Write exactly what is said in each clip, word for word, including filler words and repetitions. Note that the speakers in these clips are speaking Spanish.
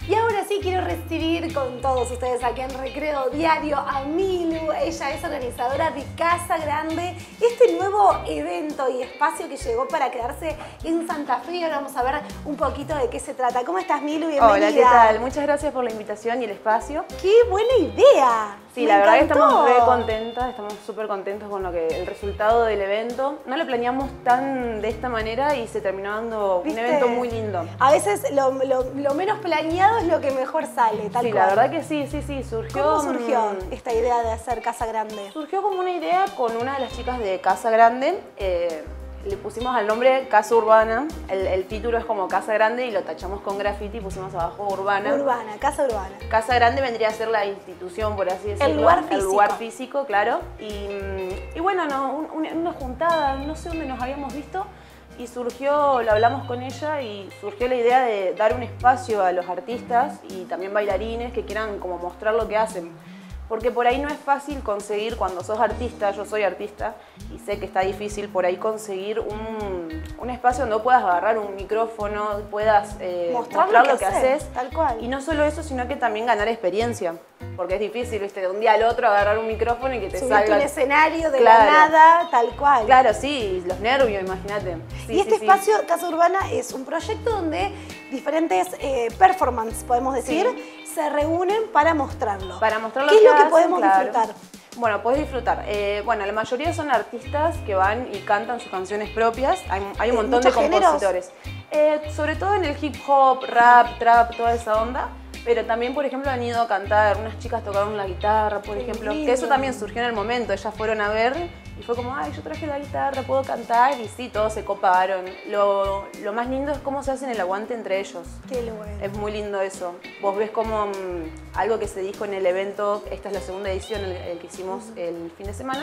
Y ahora sí quiero recibir con todos ustedes aquí en Recreo Diario a Milu. Ella es organizadora de Casa Grande, este nuevo evento y espacio que llegó para quedarse en Santa Fe. Y ahora vamos a ver un poquito de qué se trata. ¿Cómo estás, Milu? Bienvenida. Hola, ¿qué tal? Muchas gracias por la invitación y el espacio. ¡Qué buena idea! Sí, Me la verdad que encantó. estamos re contentas, estamos súper contentos con lo que, el resultado del evento. No lo planeamos tan de esta manera y se terminó dando ¿Viste? un evento muy lindo. A veces lo, lo, lo menos planeado es lo que mejor sale, tal Sí, cual. la verdad que sí, sí, sí, surgió... ¿Cómo surgió mm, esta idea de hacer Casa Grande? Surgió como una idea con una de las chicas de Casa Grande. Eh, le pusimos al nombre Casa Urbana. El, el título es como Casa Grande y lo tachamos con graffiti y pusimos abajo Urbana. Urbana, Casa Urbana. Casa Grande vendría a ser la institución, por así decirlo. El lugar físico. El lugar físico, claro. Y, y bueno, no, un, una, una juntada, no sé dónde nos habíamos visto, y surgió, lo hablamos con ella y surgió la idea de dar un espacio a los artistas y también bailarines que quieran como mostrar lo que hacen. Porque por ahí no es fácil conseguir, cuando sos artista, yo soy artista, y sé que está difícil por ahí conseguir un, un espacio donde puedas agarrar un micrófono, puedas eh, Mostrar mostrar lo lo que que haces, haces. tal cual. Y no solo eso, sino que también ganar experiencia. Porque es difícil, ¿viste? De un día al otro agarrar un micrófono y que te Subirte salga... un escenario de Claro. la nada, tal cual. Claro, sí, los nervios, imagínate. Sí, y este sí, sí. espacio, Casa Urbana, es un proyecto donde diferentes eh, performances, podemos decir, Sí. se reúnen para mostrarlo. Para mostrar lo ¿Qué es que lo que hacen, podemos claro. disfrutar? Bueno, puedes disfrutar. Eh, bueno, la mayoría son artistas que van y cantan sus canciones propias. Hay, hay un ¿De montón de muchos géneros? compositores. Eh, sobre todo en el hip hop, rap, trap, toda esa onda. Pero también, por ejemplo, han ido a cantar, unas chicas tocaron la guitarra, por Qué ejemplo. lindo. Que eso también surgió en el momento. Ellas fueron a ver y fue como, ay, yo traje la guitarra, puedo cantar. Y sí, todos se coparon. Lo, lo más lindo es cómo se hacen el aguante entre ellos. Qué bueno. Es muy lindo eso. Vos ves como mm, algo que se dijo en el evento, esta es la segunda edición, el, el que hicimos uh-huh. el fin de semana,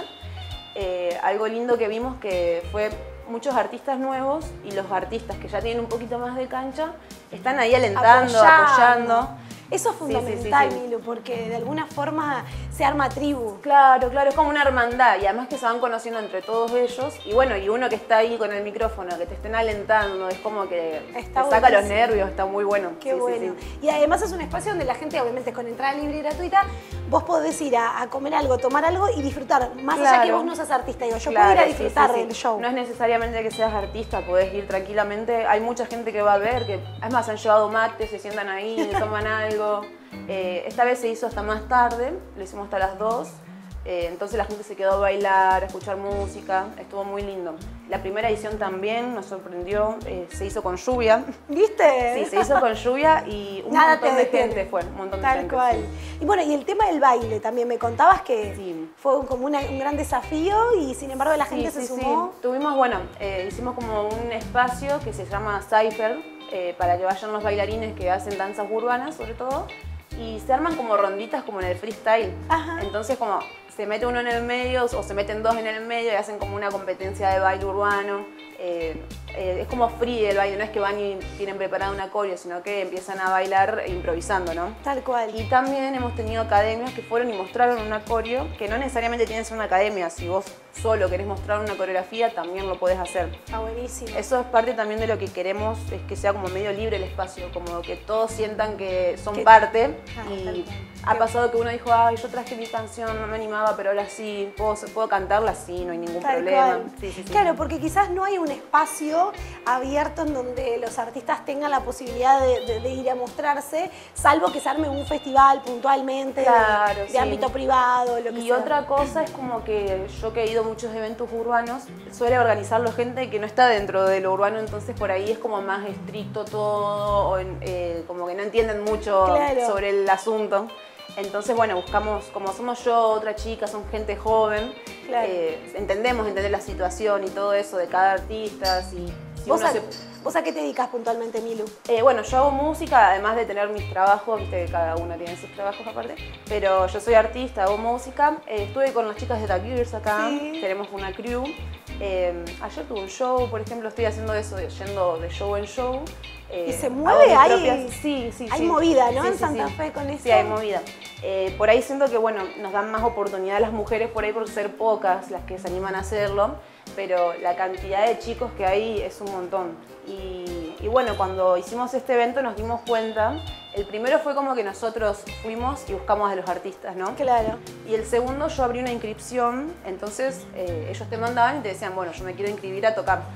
eh, algo lindo que vimos que fue muchos artistas nuevos y los artistas que ya tienen un poquito más de cancha están ahí alentando, Apoyando. apoyando. Eso es fundamental, Sí, sí, sí, sí. Milu, porque de alguna forma se arma tribu. Claro, claro, es como una hermandad y además que se van conociendo entre todos ellos y bueno, y uno que está ahí con el micrófono, que te estén alentando, es como que Está te saca los buenísimo. nervios, está muy bueno. Qué Sí, bueno. sí, sí. Y además es un espacio donde la gente, obviamente con entrada libre y gratuita, vos podés ir a, a comer algo, tomar algo y disfrutar. Más allá que Claro. vos no seas artista, digo, yo Claro, puedo ir a sí, disfrutar sí, sí. del show. No es necesariamente que seas artista, podés ir tranquilamente. Hay mucha gente que va a ver, que es más, han llevado mate, se sientan ahí, toman algo. Eh, esta vez se hizo hasta más tarde, lo hicimos hasta las dos. Eh, entonces la gente se quedó a bailar, a escuchar música, estuvo muy lindo. La primera edición también nos sorprendió, eh, se hizo con lluvia. ¿Viste? Sí, se hizo con lluvia y un Nada montón te de detiene. gente fue, un montón de Tal gente. cual. Sí. Y bueno, y el tema del baile también, me contabas que Sí. fue como una- un gran desafío y sin embargo la gente Sí, se sí, sumó. sí. Tuvimos, bueno, eh, hicimos como un espacio que se llama Cypher, eh, para que vayan los bailarines que hacen danzas urbanas, sobre todo, y se arman como ronditas como en el freestyle. Ajá. Entonces como se mete uno en el medio o se meten dos en el medio y hacen como una competencia de baile urbano. Eh, eh, es como free el baile, no es que van y tienen preparada una coreo, sino que empiezan a bailar improvisando, ¿no? Tal cual. Y también hemos tenido academias que fueron y mostraron una coreo, que no necesariamente tiene que ser una academia, si vos solo querés mostrar una coreografía también lo podés hacer. Está buenísimo. Eso es parte también de lo que queremos, es que sea como medio libre el espacio, como que todos sientan que son Que- parte. Ah, tal Y cual. ha Qué- pasado que uno dijo, ay, yo traje mi canción, no me animaba, pero ahora sí, puedo, puedo cantarla, sí, no hay ningún Tal problema. cual. Sí, sí, sí. Claro, porque quizás no hay un espacio abierto en donde los artistas tengan la posibilidad de, de- de ir a mostrarse, salvo que se arme un festival puntualmente, de- Claro, de, sí. ámbito privado, lo que Y sea. otra cosa es como que yo que he ido a muchos eventos urbanos, suele organizarlo gente que no está dentro de lo urbano, entonces por ahí es como más estricto todo, o en- eh, como que no entienden mucho Claro. sobre el asunto. Entonces, bueno, buscamos, como somos yo, otra chica, son gente joven, Claro. eh, entendemos entender la situación y todo eso de cada artista. Si, si ¿Vos, uno a, se- ¿Vos a qué te dedicas puntualmente, Milu? Eh, bueno, yo hago música, además de tener mis trabajos, viste que cada uno tiene sus trabajos aparte, pero yo soy artista, hago música. Eh, estuve con las chicas de The Gears acá, Sí. tenemos una crew. Eh, ayer tuve un show, por ejemplo, estoy haciendo eso, yendo de show en show. Eh, ¿Y se hago mueve? mis ¿Hay- propias- Sí, sí, hay sí. movida, ¿no? Sí, En sí, Santa sí. Fe con eso. Sí, hay movida. Eh, por ahí siento que, bueno, nos dan más oportunidad a las mujeres por ahí por ser pocas las que se animan a hacerlo, pero la cantidad de chicos que hay es un montón. Y y bueno, cuando hicimos este evento nos dimos cuenta, el primero fue como que nosotros fuimos y buscamos a los artistas, ¿no? Claro. Y el segundo, yo abrí una inscripción, entonces eh, ellos te mandaban y te decían, bueno, yo me quiero inscribir a tocar.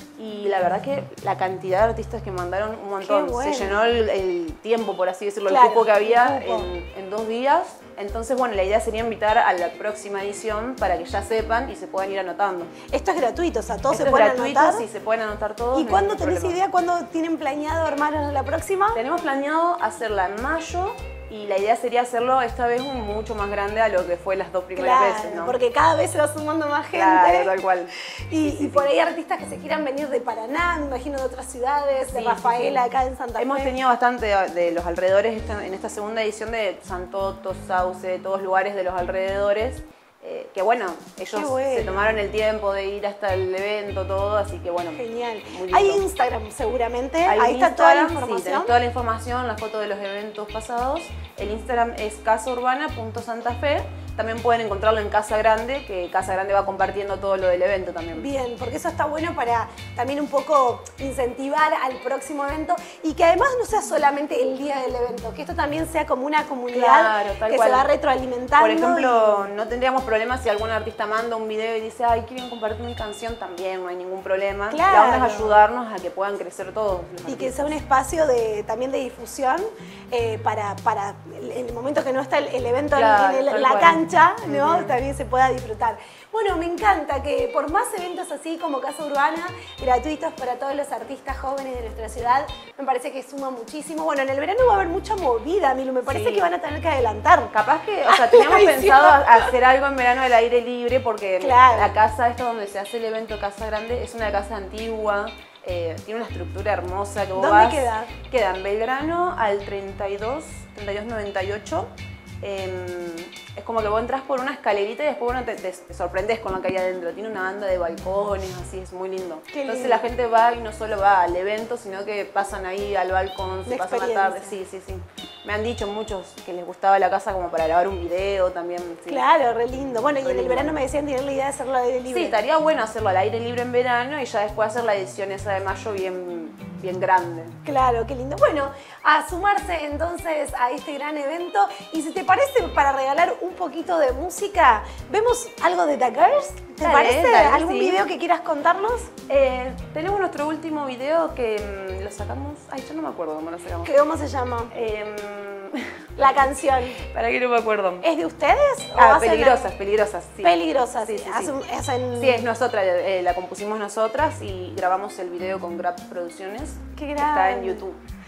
Y la verdad que la cantidad de artistas que mandaron, un montón. Bueno. Se llenó el, el tiempo, por así decirlo, Claro, el cupo que había el cupo. en, en dos días. Entonces, bueno, la idea sería invitar a la próxima edición para que ya sepan y se puedan ir anotando. Esto es gratuito, o sea, todos Esto se es pueden gratuito, anotar. sí, se pueden anotar todos. ¿Y no hay cuándo ningún tenés problema. idea, cuándo tienen planeado armar la próxima? Tenemos planeado hacerla en mayo y la idea sería hacerlo esta vez un mucho más grande a lo que fue las dos primeras Claro, veces, ¿no? porque cada vez se va sumando más gente. Claro, tal cual. Y, Sí, sí, y por sí. ahí artistas que se quieran venir de Paraná, me imagino de otras ciudades, de Sí, Rafaela, sí, sí. acá en Santa Fe. Hemos tenido bastante de, de los alrededores esta- en esta segunda edición de Santoto, Sauce, de todos lugares de los alrededores. Eh, que bueno, ellos Qué bueno. se tomaron el tiempo de ir hasta el evento, todo, así que bueno. Genial. muy lindo. Hay Instagram seguramente, Hay ahí un está toda la Instagram, sí, información. tenés toda la información, las fotos de los eventos pasados. El Instagram es casaurbana punto santafe. También pueden encontrarlo en Casa Grande, que Casa Grande va compartiendo todo lo del evento también. Bien, porque eso está bueno para también un poco incentivar al próximo evento y que además no sea solamente el día del evento, que esto también sea como una comunidad Claro, tal que cual. se va retroalimentando. Por ejemplo, no tendríamos problema si algún artista manda un video y dice, ay, quieren compartir mi canción, también no hay ningún problema. Claro. La onda es ayudarnos a que puedan crecer todos los y que artistas. sea un espacio de, también de difusión eh, para, para el, el momento que no está el, el evento en- Claro, en, el- tal la cual. cancha, ¿no? Ujú. También se pueda disfrutar. Bueno, me encanta que por más eventos así como Casa Urbana, gratuitos para todos los artistas jóvenes de nuestra ciudad, me parece que suma muchísimo. Bueno, en el verano va a haber mucha movida, Milu, me parece Sí. que van a tener que adelantar. Capaz que, o sea, teníamos Ay, sí. pensado hacer algo en verano al aire libre porque Claro. la casa esta donde se hace el evento Casa Grande es una casa antigua, eh, tiene una estructura hermosa que vos ¿Dónde vas- queda? Queda en Belgrano al treinta y dos, treinta y dos noventa y ocho. Eh, es como que vos entras por una escalerita y después bueno, te, te- te sorprendes con lo que hay adentro. Tiene una banda de balcones, así, es muy lindo. Qué Entonces lindo. la gente va y no solo va al evento, sino que pasan ahí al balcón, se De pasan la tarde. Sí, sí, sí. Me han dicho muchos que les gustaba la casa como para grabar un video también. Sí. Claro, re lindo. Bueno, y Re en el lindo. verano me decían tener la idea de hacerlo al aire libre. Sí, estaría bueno hacerlo al aire libre en verano y ya después hacer la edición esa de mayo bien, bien grande. Claro, qué lindo. Bueno, a sumarse entonces a este gran evento. Y si te parece, para regalar un poquito de música, ¿vemos algo de The Girls? ¿Te Dale, parece? dale, ¿Algún sí. video que quieras contarnos? Eh, tenemos nuestro último video que mm, lo sacamos. Ay, yo no me acuerdo cómo lo sacamos. ¿Qué, ¿Cómo se llama? Em, La canción. ¿Para qué no me acuerdo? ¿Es de ustedes? o Ah, hacen- peligrosas, peligrosas. Sí. Peligrosas. Sí, sí, sí. Hacen- hacen- Sí, es nosotras, eh, la compusimos nosotras y grabamos el video con Grab Producciones. Qué que está en grande. YouTube.